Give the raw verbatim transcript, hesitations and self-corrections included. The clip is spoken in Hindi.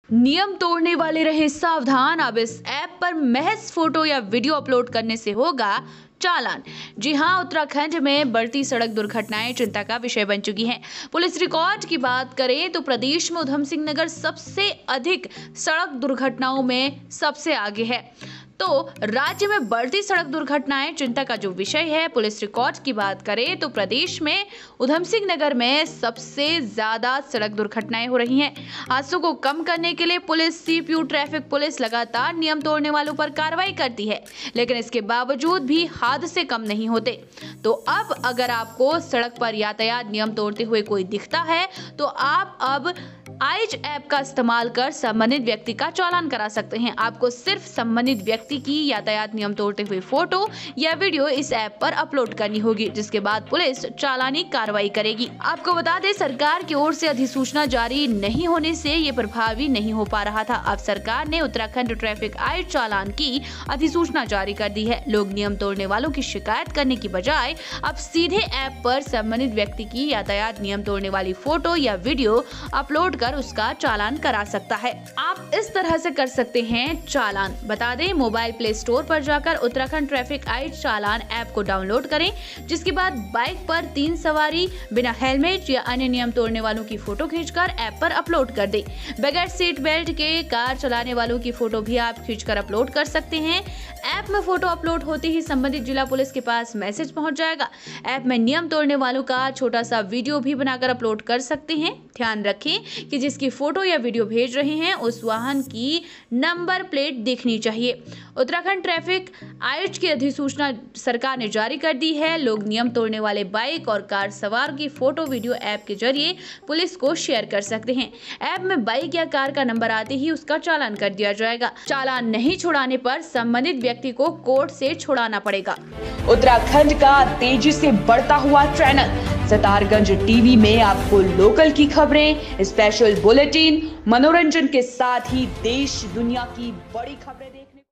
नियम तोड़ने वाले रहे सावधान। अब इस ऐप पर महज फोटो या वीडियो अपलोड करने से होगा चालान। जी हां, उत्तराखंड में बढ़ती सड़क दुर्घटनाएं चिंता का विषय बन चुकी हैं। पुलिस रिकॉर्ड की बात करें तो प्रदेश में उधम सिंह नगर सबसे अधिक सड़क दुर्घटनाओं में सबसे आगे है। तो राज्य में बढ़ती सड़क दुर्घटनाएं चिंता का जो विषय है। पुलिस रिकॉर्ड की बात करें तो प्रदेश में उधम सिंह नगर में सबसे ज्यादा सड़क दुर्घटनाएं हो रही हैं। हादसों को कम करने के लिए पुलिस, सीपीयू, ट्रैफिक पुलिस लगातार नियम तोड़ने वालों पर कार्रवाई करती है, लेकिन इसके बावजूद भी हादसे कम नहीं होते। तो अब अगर आपको सड़क पर यातायात नियम तोड़ते हुए कोई दिखता है तो आप अब आइज ऐप का इस्तेमाल कर संबंधित व्यक्ति का चालान करा सकते हैं। आपको सिर्फ संबंधित व्यक्ति की यातायात नियम तोड़ते हुए फोटो या वीडियो इस ऐप पर अपलोड करनी होगी, जिसके बाद पुलिस चालानी कार्रवाई करेगी। आपको बता दें, सरकार की ओर से अधिसूचना जारी नहीं होने से ये प्रभावी नहीं हो पा रहा था। अब सरकार ने उत्तराखंड ट्रैफिक आइज चालान की अधिसूचना जारी कर दी है। लोग नियम तोड़ने वालों की शिकायत करने की बजाय अब सीधे ऐप पर संबंधित व्यक्ति की यातायात नियम तोड़ने वाली फोटो या वीडियो अपलोड कर उसका चालान करा सकता है। आप इस तरह से कर सकते हैं चालान। बता दें, मोबाइल प्ले स्टोर पर जाकर Uttarakhand traffic eyes challan app को डाउनलोड करें, जिसके बाद बाइक पर तीन सवारी बिना हेलमेट या अन्य नियम तोड़ने वालों की फोटो खींचकर ऐप पर अपलोड कर दें। बगैर सीट बेल्ट के कार चलाने वालों की फोटो भी आप खींचकर अपलोड कर सकते हैं। ऐप में फोटो अपलोड होते ही संबंधित जिला पुलिस के पास मैसेज पहुंच जाएगा। ऐप में नियम तोड़ने वालों का छोटा सा वीडियो भी बनाकर अपलोड कर सकते हैं। ध्यान रखें कि जिसकी फोटो या वीडियो भेज रहे हैं उस वाहन की नंबर प्लेट दिखनी चाहिए। उत्तराखंड ट्रैफिक आइज की अधिसूचना सरकार ने जारी कर दी है। लोग नियम तोड़ने वाले बाइक और कार सवार की फोटो वीडियो ऐप के जरिए पुलिस को शेयर कर सकते हैं। ऐप में बाइक या कार का नंबर आते ही उसका चालान कर दिया जाएगा। चालान नहीं छुड़ाने पर संबंधित व्यक्ति को कोर्ट से छुड़ाना पड़ेगा। उत्तराखंड का तेजी से बढ़ता हुआ चैनल सितारगंज टीवी में आपको लोकल की खबरें, स्पेशल बुलेटिन, मनोरंजन के साथ ही देश दुनिया की बड़ी खबरें देखने